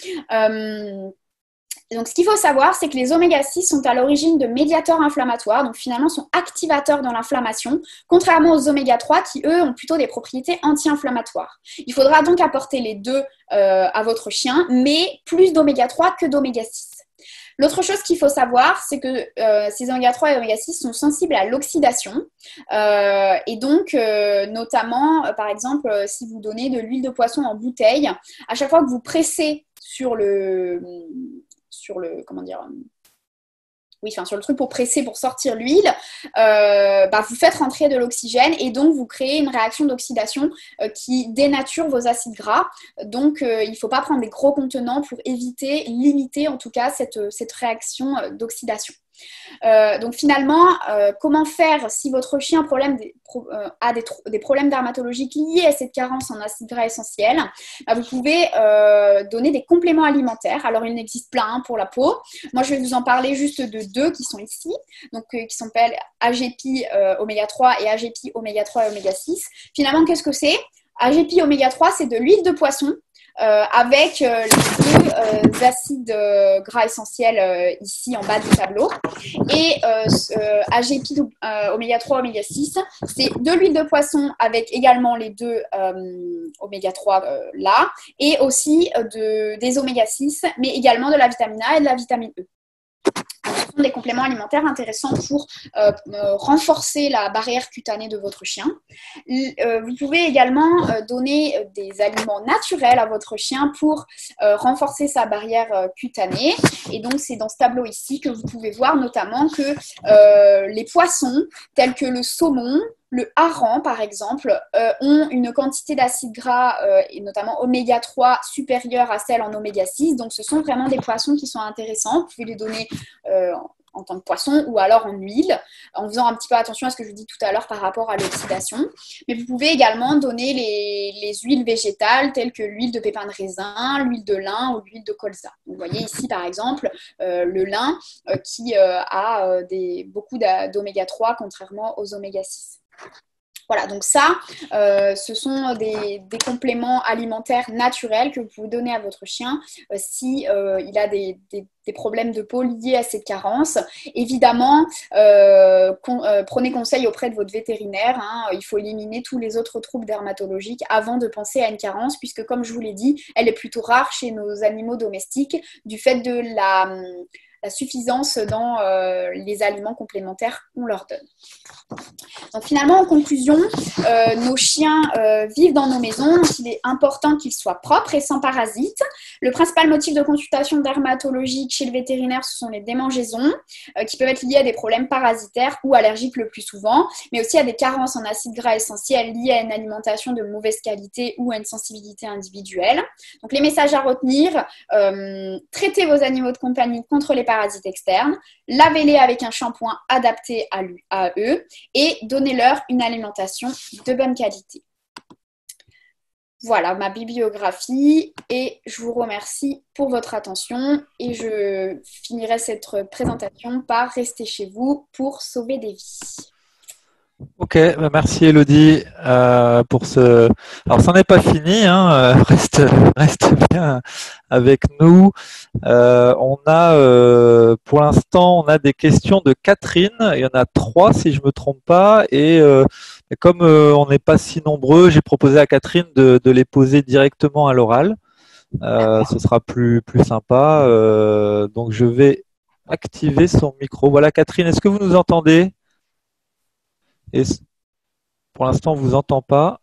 S3: Euh, Donc, ce qu'il faut savoir, c'est que les oméga six sont à l'origine de médiateurs inflammatoires, donc finalement sont activateurs dans l'inflammation, contrairement aux oméga trois qui, eux, ont plutôt des propriétés anti-inflammatoires. Il faudra donc apporter les deux euh, à votre chien, mais plus d'oméga trois que d'oméga six. L'autre chose qu'il faut savoir, c'est que euh, ces oméga trois et oméga six sont sensibles à l'oxydation. Euh, et donc, euh, notamment, euh, par exemple, euh, si vous donnez de l'huile de poisson en bouteille, à chaque fois que vous pressez sur le... sur le, comment dire, oui, enfin sur le truc pour presser, pour sortir l'huile, euh, bah, vous faites rentrer de l'oxygène et donc vous créez une réaction d'oxydation euh, qui dénature vos acides gras. Donc, euh, il ne faut pas prendre des gros contenants pour éviter, limiter en tout cas cette, cette réaction d'oxydation. Euh, donc finalement, euh, comment faire si votre chien a, problème des, pro, euh, a des, des problèmes dermatologiques liés à cette carence en acides gras essentiels? Bah, vous pouvez euh, donner des compléments alimentaires. Alors il en existe plein hein, pour la peau. Moi je vais vous en parler juste de deux qui sont ici, donc euh, qui s'appellent A G P euh, oméga trois et A G P oméga trois et oméga six. Finalement, qu'est-ce que c'est? A G P oméga trois, c'est de l'huile de poisson. Euh, avec euh, les deux euh, acides euh, gras essentiels euh, ici en bas du tableau. Et euh, euh, A G P euh, oméga trois, oméga six, c'est de l'huile de poisson avec également les deux euh, oméga trois euh, là, et aussi euh, de, des oméga six, mais également de la vitamine A et de la vitamine E. Ce sont des compléments alimentaires intéressants pour euh, euh, renforcer la barrière cutanée de votre chien. Euh, vous pouvez également euh, donner des aliments naturels à votre chien pour euh, renforcer sa barrière euh, cutanée. Et donc, c'est dans ce tableau ici que vous pouvez voir notamment que euh, les poissons tels que le saumon, le hareng, par exemple, euh, ont une quantité d'acides gras, euh, et notamment oméga trois, supérieure à celle en oméga six. Donc, ce sont vraiment des poissons qui sont intéressants. Vous pouvez les donner euh, en tant que poisson ou alors en huile, en faisant un petit peu attention à ce que je vous dis tout à l'heure par rapport à l'oxydation. Mais vous pouvez également donner les, les huiles végétales telles que l'huile de pépins de raisin, l'huile de lin ou l'huile de colza. Vous voyez ici, par exemple, euh, le lin euh, qui euh, a euh, des, beaucoup d'oméga trois contrairement aux oméga six. Voilà, donc ça, euh, ce sont des, des compléments alimentaires naturels que vous pouvez donner à votre chien euh, si euh, il a des, des, des problèmes de peau liés à cette carence. Évidemment, euh, con, euh, prenez conseil auprès de votre vétérinaire. Hein, il faut éliminer tous les autres troubles dermatologiques avant de penser à une carence, puisque comme je vous l'ai dit, elle est plutôt rare chez nos animaux domestiques du fait de la... la suffisance dans euh, les aliments complémentaires qu'on leur donne. Donc finalement, en conclusion, euh, nos chiens euh, vivent dans nos maisons, donc il est important qu'ils soient propres et sans parasites. Le principal motif de consultation dermatologique chez le vétérinaire, ce sont les démangeaisons, euh, qui peuvent être liées à des problèmes parasitaires ou allergiques le plus souvent, mais aussi à des carences en acides gras essentiels liées à une alimentation de mauvaise qualité ou à une sensibilité individuelle. Donc les messages à retenir, euh, traitez vos animaux de compagnie contre les parasites externes, lavez-les avec un shampoing adapté à, lui, à eux et donnez-leur une alimentation de bonne qualité. Voilà ma bibliographie et je vous remercie pour votre attention et je finirai cette présentation par rester chez vous pour sauver des vies.
S2: Ok, bah merci Elodie euh, pour ce. Alors, ça n'est pas fini, hein, reste, reste bien avec nous. Euh, on a, euh, pour l'instant, on a des questions de Catherine. Il y en a trois, si je me trompe pas. Et euh, comme euh, on n'est pas si nombreux, j'ai proposé à Catherine de, de les poser directement à l'oral. Euh, ce sera plus plus sympa. Euh, donc, je vais activer son micro. Voilà, Catherine, est-ce que vous nous entendez? Et pour l'instant, on ne vous entend pas.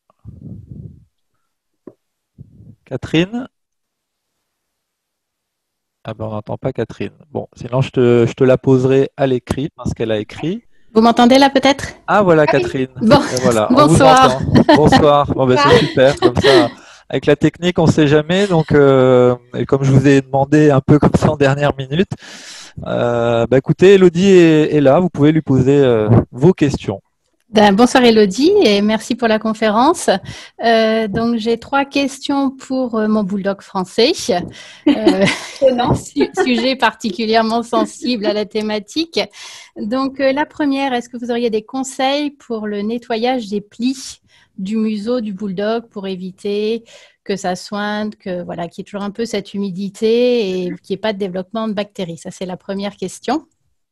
S2: Catherine? Ah ben, on n'entend pas Catherine. Bon, sinon, je te, je te la poserai à l'écrit, parce qu'elle a écrit.
S4: Vous m'entendez là peut-être?
S2: Ah voilà, Catherine.
S4: Bon.
S2: Et voilà, on
S4: Bonsoir.
S2: vous entend. Bonsoir. Bon, ben, c'est super. Comme ça, avec la technique, on ne sait jamais. Donc, euh, et comme je vous ai demandé un peu comme ça en dernière minute, euh, bah, écoutez, Elodie est, est là. Vous pouvez lui poser euh, vos questions.
S4: Ben, bonsoir Elodie et merci pour la conférence. Euh, donc j'ai trois questions pour euh, mon bulldog français. Euh, sujet particulièrement sensible à la thématique. Donc euh, la première, est-ce que vous auriez des conseils pour le nettoyage des plis du museau du bulldog pour éviter que ça sointe, que voilà, qu'il y ait toujours un peu cette humidité et qu'il n'y ait pas de développement de bactéries? Ça c'est la première question.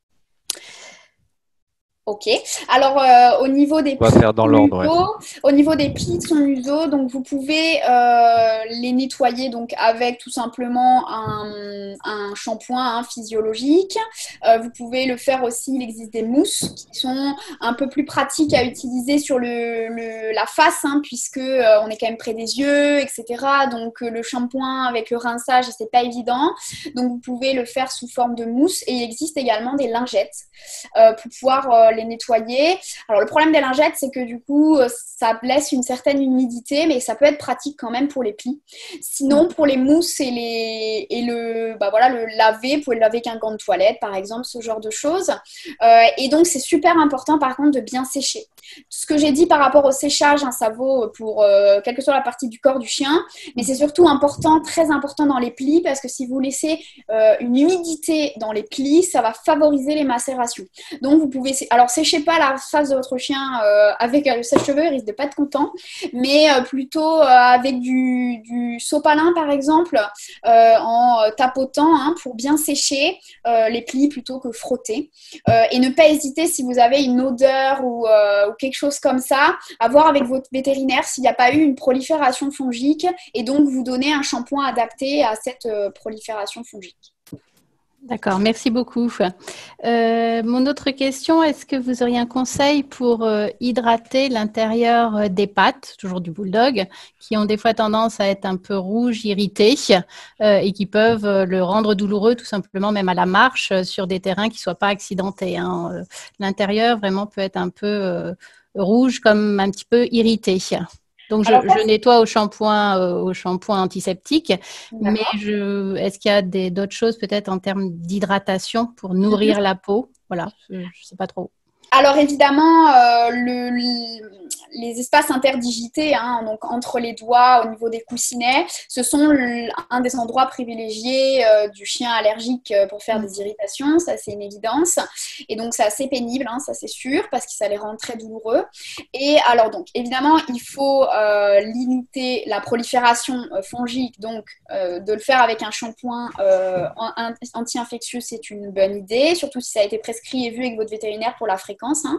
S3: Ok. Alors, euh, au niveau des
S2: plis de son museau, ouais.
S3: au niveau des plis de son museau, donc vous pouvez euh, les nettoyer donc avec tout simplement un, un shampoing hein, physiologique. Euh, vous pouvez le faire aussi. Il existe des mousses qui sont un peu plus pratiques à utiliser sur le, le la face, hein, puisque euh, on est quand même près des yeux, et cetera. Donc euh, le shampoing avec le rinçage, c'est pas évident. Donc vous pouvez le faire sous forme de mousse. Et il existe également des lingettes euh, pour pouvoir euh, les les nettoyer. Alors, le problème des lingettes, c'est que du coup, ça laisse une certaine humidité, mais ça peut être pratique quand même pour les plis. Sinon, pour les mousses et, les, et le, bah voilà, le laver, vous pouvez le laver avec un gant de toilette, par exemple, ce genre de choses. Euh, et donc, c'est super important, par contre, de bien sécher. Ce que j'ai dit par rapport au séchage, hein, ça vaut pour euh, quelle que soit la partie du corps du chien, mais c'est surtout important, très important dans les plis, parce que si vous laissez euh, une humidité dans les plis, ça va favoriser les macérations. Donc, vous pouvez... Alors, séchez pas la face de votre chien euh, avec le sèche-cheveux, il risque de pas être content, mais euh, plutôt euh, avec du, du sopalin, par exemple, euh, en tapotant hein, pour bien sécher euh, les plis plutôt que frotter. Euh, et ne pas hésiter, si vous avez une odeur ou, euh, ou quelque chose comme ça, à voir avec votre vétérinaire s'il n'y a pas eu une prolifération fongique et donc vous donner un shampoing adapté à cette euh, prolifération fongique.
S4: D'accord, merci beaucoup. Euh, mon autre question, est-ce que vous auriez un conseil pour euh, hydrater l'intérieur des pattes, toujours du bulldog, qui ont des fois tendance à être un peu rouges, irrités euh, et qui peuvent euh, le rendre douloureux tout simplement, même à la marche, euh, sur des terrains qui ne soient pas accidentés, hein. Euh, l'intérieur vraiment peut être un peu euh, rouge, comme un petit peu irrité. Donc, je, je nettoie au shampoing, euh, au shampoing antiseptique, mais je, est-ce qu'il y a des, d'autres choses peut-être en termes d'hydratation pour nourrir mm-hmm. la peau? Voilà, je ne sais pas trop.
S3: Alors évidemment, euh, le, le, les espaces interdigités, hein, donc entre les doigts, au niveau des coussinets, ce sont le, un des endroits privilégiés euh, du chien allergique pour faire des irritations, ça c'est une évidence. Et donc c'est assez pénible, hein, ça c'est sûr, parce que ça les rend très douloureux. Et alors donc évidemment, il faut euh, limiter la prolifération euh, fongique, donc euh, de le faire avec un shampoing euh, anti-infectieux, c'est une bonne idée, surtout si ça a été prescrit et vu avec votre vétérinaire pour la fréquence. Hein.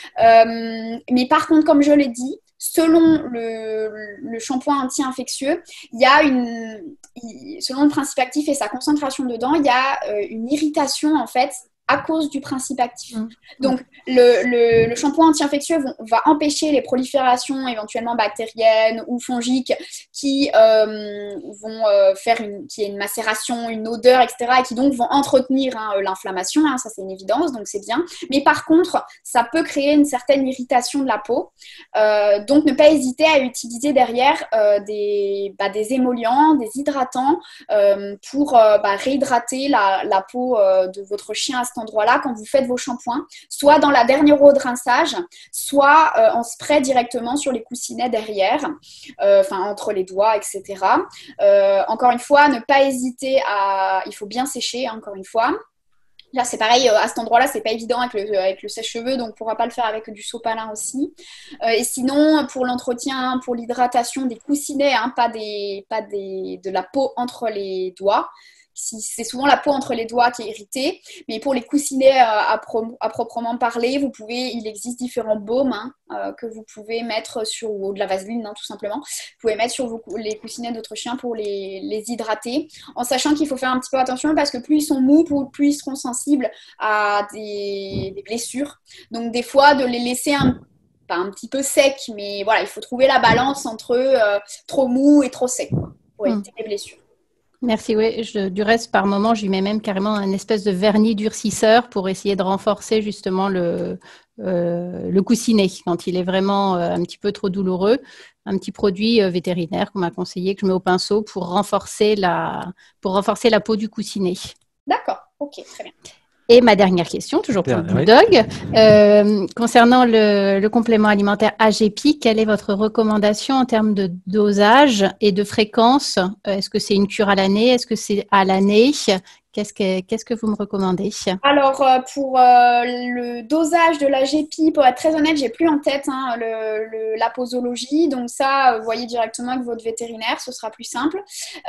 S3: Euh, mais par contre, comme je l'ai dit, selon le, le shampoing anti-infectieux, il y a une, selon le principe actif et sa concentration dedans, il y a euh, une irritation en fait à cause du principe actif. Mmh. Donc, le, le, le shampoing anti-infectieux vont, va empêcher les proliférations éventuellement bactériennes ou fongiques qui euh, vont euh, faire une, qui est une macération, une odeur, et cetera, et qui donc vont entretenir hein, l'inflammation, hein, ça c'est une évidence, donc c'est bien. Mais par contre, ça peut créer une certaine irritation de la peau. Euh, donc, ne pas hésiter à utiliser derrière euh, des, bah, des émollients, des hydratants euh, pour euh, bah, réhydrater la, la peau euh, de votre chien à ce endroit-là quand vous faites vos shampoings, soit dans la dernière eau de rinçage, soit euh, en spray directement sur les coussinets derrière, euh, enfin entre les doigts, et cetera. Euh, encore une fois, ne pas hésiter à... Il faut bien sécher, hein, encore une fois. Là, c'est pareil, à cet endroit-là, c'est pas évident avec le, avec le sèche-cheveux, donc on ne pourra pas le faire avec du sopalin aussi. Euh, et sinon, pour l'entretien, pour l'hydratation des coussinets, hein, pas, des, pas des, de la peau entre les doigts, c'est souvent la peau entre les doigts qui est irritée, mais pour les coussinets euh, à, pro, à proprement parler, vous pouvez, il existe différents baumes hein, euh, que vous pouvez mettre sur, ou de la vaseline hein, tout simplement, vous pouvez mettre sur vos, les coussinets d'autres chiens pour les, les hydrater, en sachant qu'il faut faire un petit peu attention parce que plus ils sont mous, plus ils seront sensibles à des, des blessures. Donc des fois, de les laisser un pas un petit peu secs, mais voilà, il faut trouver la balance entre euh, trop mou et trop sec quoi, pour éviter mmh. les blessures.
S4: Merci, oui. Je, du reste, par moment, je lui mets même carrément un espèce de vernis durcisseur pour essayer de renforcer justement le, euh, le coussinet quand il est vraiment euh, un petit peu trop douloureux. Un petit produit euh, vétérinaire qu'on m'a conseillé, que je mets au pinceau pour renforcer la, pour renforcer la peau du coussinet.
S3: D'accord, ok, très bien.
S4: Et ma dernière question, toujours pour le bulldog, euh, concernant le, le complément alimentaire A G P I, quelle est votre recommandation en termes de dosage et de fréquence? Est-ce que c'est une cure à l'année? Est-ce que c'est à l'année? Qu'est-ce que, qu'est-ce que vous me recommandez?
S3: Alors, euh, pour euh, le dosage de l'A G P I, pour être très honnête, j'ai plus en tête hein, le, le, la posologie. Donc ça, vous voyez directement avec votre vétérinaire, ce sera plus simple.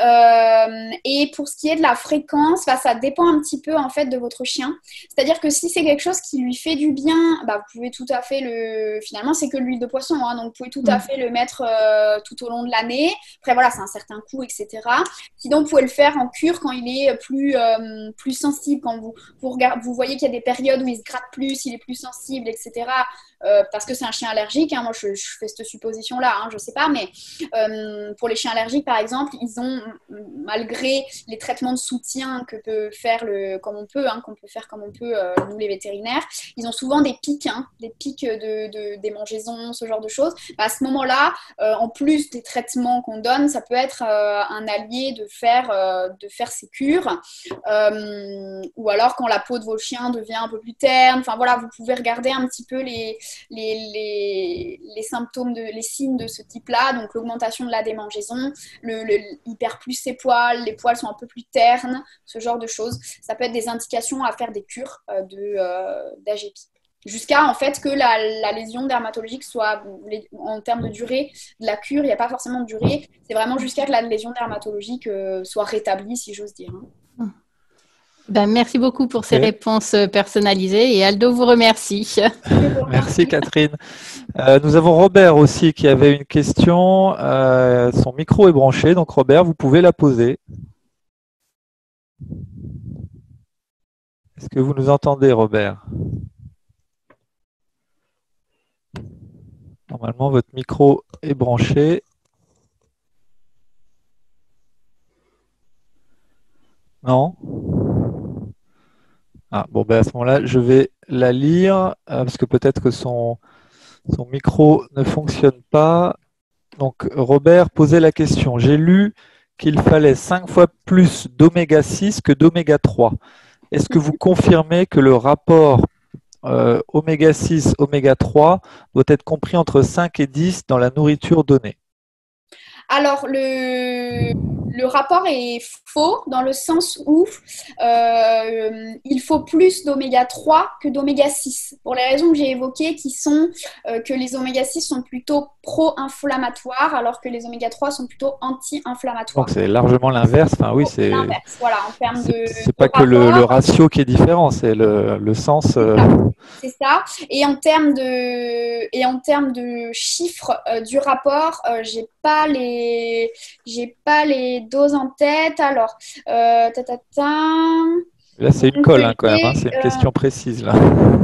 S3: Euh, et pour ce qui est de la fréquence, bah, ça dépend un petit peu en fait de votre chien. C'est-à-dire que si c'est quelque chose qui lui fait du bien, bah, vous pouvez tout à fait le... Finalement, c'est que l'huile de poisson, hein, donc vous pouvez tout à fait le mettre euh, tout au long de l'année. Après, voilà, c'est un certain coût, et cetera. Sinon, vous pouvez le faire en cure quand il est plus... Euh, euh, plus sensible quand vous, vous, regardez, vous voyez qu'il y a des périodes où il se gratte plus, il est plus sensible, et cetera. Euh, parce que c'est un chien allergique, hein, moi je, je fais cette supposition-là, hein, je ne sais pas, mais euh, pour les chiens allergiques par exemple, ils ont, malgré les traitements de soutien que peut faire le, comme on peut, hein, qu'on peut faire comme on peut, euh, nous les vétérinaires, ils ont souvent des pics, hein, des pics de, de démangeaison, ce genre de choses. Bah, à ce moment-là, euh, en plus des traitements qu'on donne, ça peut être euh, un allié de faire, euh, de faire ces cures, euh, ou alors quand la peau de vos chiens devient un peu plus terne, enfin voilà, vous pouvez regarder un petit peu les Les, les, les symptômes, de, les signes de ce type-là, donc l'augmentation de la démangeaison, le, le, il perd plus ses poils, les poils sont un peu plus ternes, ce genre de choses. Ça peut être des indications à faire des cures euh, de, euh, d'A G P. Jusqu'à en fait que la, la lésion dermatologique soit, en termes de durée de la cure, il n'y a pas forcément de durée, c'est vraiment jusqu'à que la lésion dermatologique euh, soit rétablie, si j'ose dire. Hein.
S4: Ben, merci beaucoup pour ces
S2: okay.
S4: réponses personnalisées et Aldo vous remercie.
S2: Merci Catherine. Euh, nous avons Robert aussi qui avait une question. Euh, son micro est branché, donc Robert, vous pouvez la poser. Est-ce que vous nous entendez, Robert? Normalement, votre micro est branché. Non? Ah, bon, ben à ce moment-là, je vais la lire euh, parce que peut-être que son, son micro ne fonctionne pas. Donc, Robert posait la question. J'ai lu qu'il fallait cinq fois plus d'oméga six que d'oméga trois. Est-ce que vous confirmez que le rapport euh, oméga six, oméga trois doit être compris entre cinq et dix dans la nourriture donnée?
S3: Alors, le, le rapport est faux dans le sens où euh, il faut plus d'oméga trois que d'oméga six. Pour les raisons que j'ai évoquées, qui sont euh, que les oméga six sont plutôt pro-inflammatoires, alors que les oméga trois sont plutôt anti-inflammatoires.
S2: Donc, c'est largement l'inverse. Enfin, oui, c'est
S3: l'inverse. Voilà, en termes de.
S2: C'est pas que le, le ratio qui est différent, c'est le, le sens. Euh...
S3: C'est ça. Et en termes de, et en termes de chiffres euh, du rapport, euh, j'ai pas les, j'ai pas les doses en tête. Alors, euh, ta, ta, ta.
S2: Là, c'est une colle hein, quand même. Hein, c'est une euh... question précise là.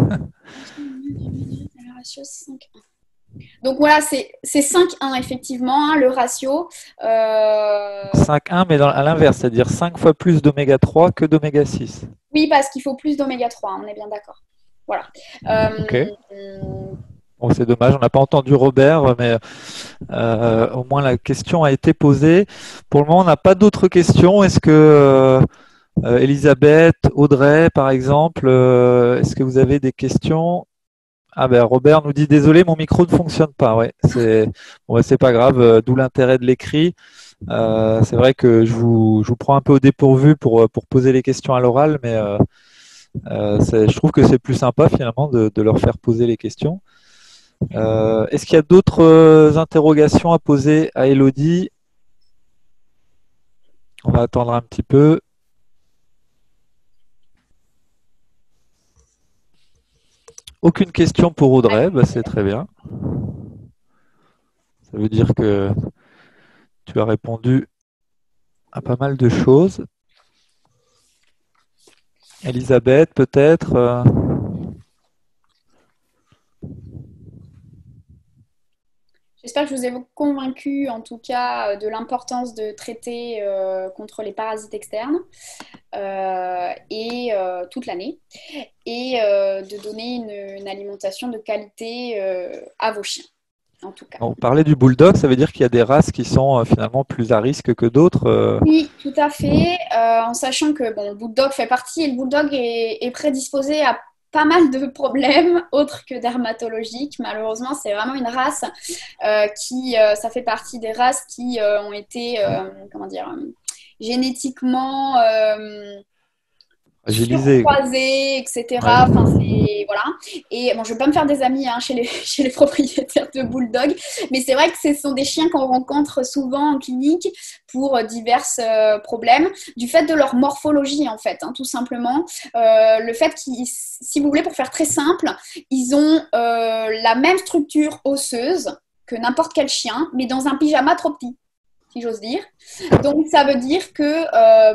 S3: Donc voilà, c'est cinq un effectivement, hein, le ratio. Euh...
S2: cinq un, mais dans, à l'inverse, c'est-à-dire cinq fois plus d'oméga trois que d'oméga six.
S3: Oui, parce qu'il faut plus d'oméga trois, on est bien d'accord. Voilà. Euh,
S2: ok. Bon, c'est dommage, on n'a pas entendu Robert, mais euh, au moins la question a été posée. Pour le moment, on n'a pas d'autres questions. Est-ce que euh, Elisabeth, Audrey, par exemple, euh, est-ce que vous avez des questions? Ah ben Robert nous dit désolé, mon micro ne fonctionne pas. Ouais, c'est bon, c'est pas grave, euh, d'où l'intérêt de l'écrit. Euh, c'est vrai que je vous, je vous prends un peu au dépourvu pour pour poser les questions à l'oral, mais euh, euh, je trouve que c'est plus sympa finalement de, de leur faire poser les questions. Euh, Est-ce qu'il y a d'autres euh, interrogations à poser à Elodie? On va attendre un petit peu. Aucune question pour Audrey, bah, c'est très bien. Ça veut dire que tu as répondu à pas mal de choses. Elisabeth, peut-être euh...
S3: J'espère que je vous ai convaincu, en tout cas, de l'importance de traiter euh, contre les parasites externes euh, et euh, toute l'année, et euh, de donner une, une alimentation de qualité euh, à vos chiens, en tout cas.
S2: On parlait du bulldog, ça veut dire qu'il y a des races qui sont euh, finalement plus à risque que d'autres euh...
S3: Oui, tout à fait, euh, en sachant que bon, le bulldog fait partie, et le bulldog est, est prédisposé à pas mal de problèmes autres que dermatologiques. Malheureusement, c'est vraiment une race euh, qui, euh, ça fait partie des races qui euh, ont été, euh, comment dire, euh, génétiquement euh, surcroisées, et cetera. Ouais. Enfin, c'est voilà. Et bon, je vais pas me faire des amis hein, chez les chez les propriétaires de bulldog, mais c'est vrai que ce sont des chiens qu'on rencontre souvent en clinique pour divers euh, problèmes, du fait de leur morphologie en fait, hein, tout simplement. Euh, le fait qu'ils, si vous voulez, pour faire très simple, ils ont euh, la même structure osseuse que n'importe quel chien, mais dans un pyjama trop petit, si j'ose dire. Donc ça veut dire que euh, bah,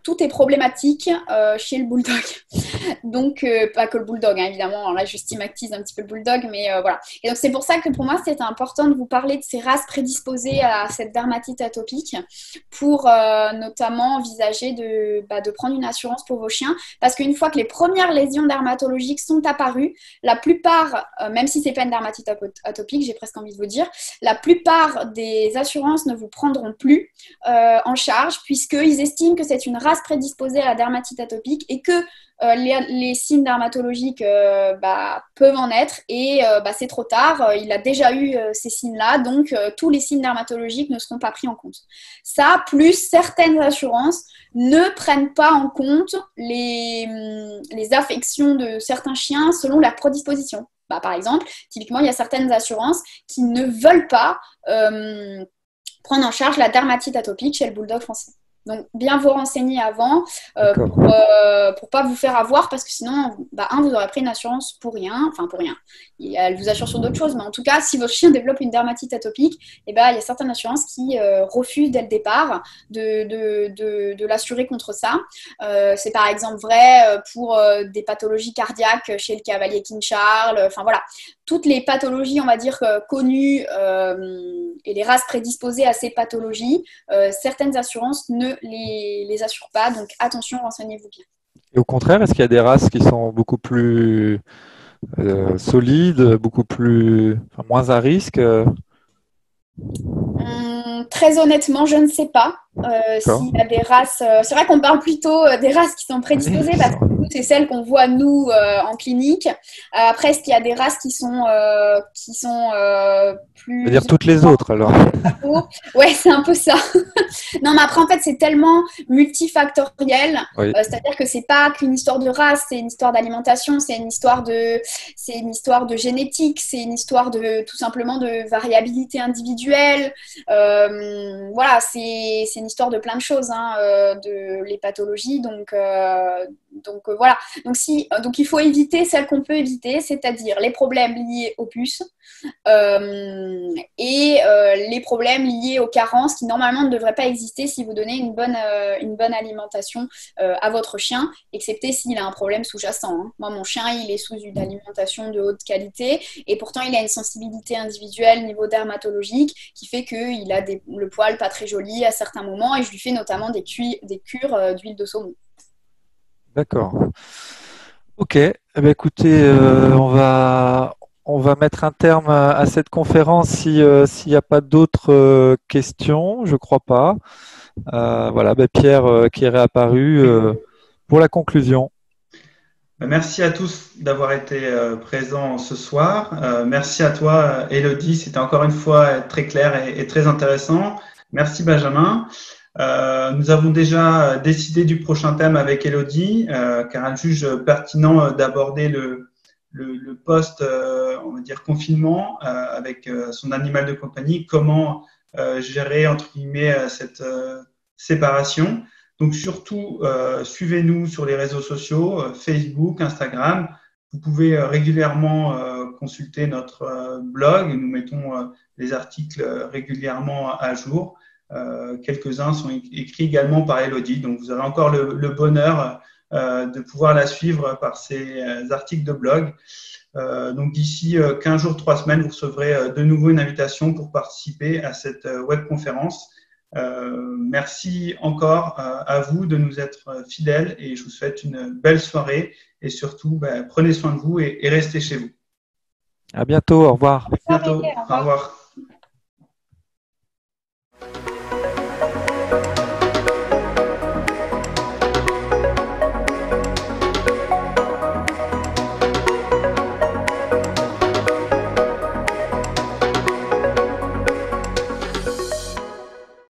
S3: tout est problématique euh, chez le bulldog. Donc, euh, pas que le bulldog, hein, évidemment. Là, je stigmatise un petit peu le bulldog, mais euh, voilà. Et donc, c'est pour ça que pour moi, c'était important de vous parler de ces races prédisposées à cette dermatite atopique pour euh, notamment envisager de, bah, de prendre une assurance pour vos chiens. Parce qu'une fois que les premières lésions dermatologiques sont apparues, la plupart, euh, même si c'est pas une dermatite atopique, j'ai presque envie de vous dire, la plupart des assurances ne vous prendront plus euh, en charge puisqu'ils estiment que c'est une race prédisposée à la dermatite atopique et que euh, les, les signes dermatologiques euh, bah, peuvent en être et euh, bah, c'est trop tard, il a déjà eu euh, ces signes-là, donc euh, tous les signes dermatologiques ne seront pas pris en compte. Ça, plus certaines assurances ne prennent pas en compte les, les affections de certains chiens selon leur prédisposition. Bah, par exemple, typiquement, il y a certaines assurances qui ne veulent pas euh, prendre en charge la dermatite atopique chez le bulldog français. Donc, bien vous renseigner avant euh, pour ne euh, pas vous faire avoir parce que sinon, bah, un, vous aurez pris une assurance pour rien. Enfin, pour rien. Elle vous assure sur d'autres choses. Mais en tout cas, si votre chien développe une dermatite atopique, eh ben, il y a certaines assurances qui euh, refusent dès le départ de, de, de, de l'assurer contre ça. Euh, c'est par exemple vrai pour euh, des pathologies cardiaques chez le cavalier King Charles. Enfin, voilà. Toutes les pathologies, on va dire, euh, connues euh, et les races prédisposées à ces pathologies, euh, certaines assurances ne les, les assurent pas. Donc, attention, renseignez-vous bien.
S2: Et au contraire, est-ce qu'il y a des races qui sont beaucoup plus euh, solides, beaucoup plus, enfin, moins à risque euh...
S3: hum, Très honnêtement, je ne sais pas. Euh, s'il y a des races, euh, c'est vrai qu'on parle plutôt euh, des races qui sont prédisposées oui, parce que c'est celles qu'on voit nous euh, en clinique. Euh, après, est-ce qu'il y a des races qui sont euh, qui sont euh, plus.
S2: Je veux dire toutes les autres alors.
S3: Ouais, c'est un peu ça. Non, mais après en fait, c'est tellement multifactoriel.
S2: Oui.
S3: Euh, c'est-à-dire que c'est pas qu'une histoire de race, c'est une histoire d'alimentation, c'est une histoire de, c'est une histoire de génétique, c'est une histoire de tout simplement de variabilité individuelle. Euh, voilà, c'est c'est une histoire de plein de choses, hein, euh, de les pathologies, donc euh, donc euh, voilà. Donc si, donc il faut éviter celles qu'on peut éviter, c'est-à-dire les problèmes liés aux puces euh, et euh, les problèmes liés aux carences qui normalement ne devraient pas exister si vous donnez une bonne euh, une bonne alimentation euh, à votre chien, excepté s'il a un problème sous-jacent. Hein. Moi, mon chien, il est sous une alimentation de haute qualité et pourtant il a une sensibilité individuelle niveau dermatologique qui fait qu'il a des, le poil pas très joli à certains moments et je lui fais notamment des, cu- des cures euh, d'huile de saumon.
S2: D'accord. Ok. Eh bien, écoutez, euh, on va on va mettre un terme à, à cette conférence si euh, s'il n'y a pas d'autres euh, questions. Je crois pas. Euh, voilà. Ben, Pierre euh, qui est réapparu euh, pour la conclusion.
S1: Merci à tous d'avoir été euh, présents ce soir. Euh, merci à toi, Élodie. C'était encore une fois très clair et, et très intéressant. Merci, Benjamin. Euh, nous avons déjà décidé du prochain thème avec Élodie, euh, car elle juge pertinent d'aborder le, le, le post, euh, on va dire, confinement euh, avec euh, son animal de compagnie, comment euh, gérer, entre guillemets, cette euh, séparation. Donc, surtout, euh, suivez-nous sur les réseaux sociaux, euh, Facebook, Instagram. Vous pouvez euh, régulièrement euh, consulter notre euh, blog. Nous mettons euh, les articles régulièrement à jour. Euh, quelques-uns sont écrits également par Élodie. Donc, vous aurez encore le, le bonheur euh, de pouvoir la suivre par ces euh, articles de blog. Euh, donc, d'ici euh, quinze jours, trois semaines, vous recevrez euh, de nouveau une invitation pour participer à cette euh, webconférence. Euh, merci encore euh, à vous de nous être fidèles et je vous souhaite une belle soirée et surtout, ben, prenez soin de vous et, et restez chez vous.
S2: À bientôt. Au revoir.
S1: À bientôt. Au revoir. Au revoir.